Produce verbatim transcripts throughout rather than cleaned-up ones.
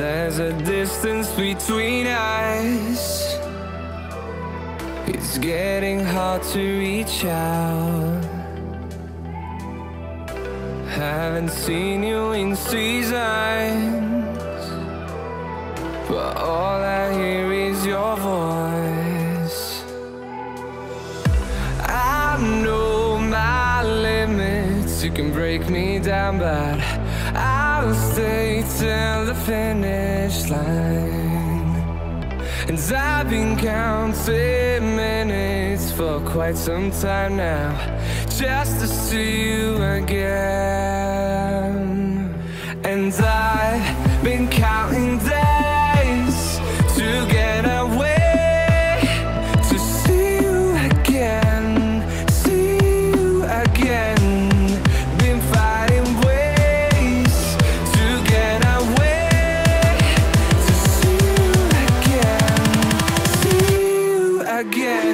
There's a distance between us. It's getting hard to reach out. Haven't seen you in seasons, but all I hear is your voice. I know my limits, you can break me down, but I'll stay till the finish line. And I've been counting minutes for quite some time now, just to see you again. And I've been counting days to get away, to see you again, see you again. Been fighting ways to get away, to see you again, see you again.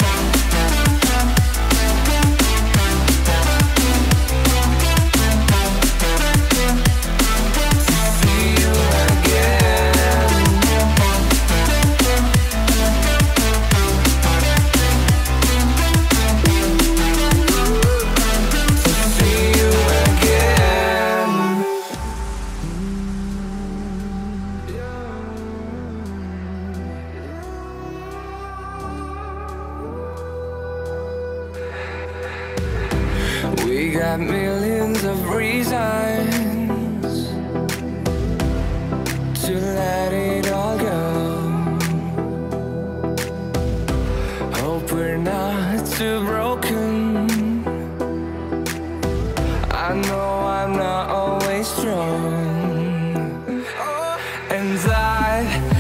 We got millions of reasons to let it all go. Hope we're not too broken. I know I'm not always strong, and I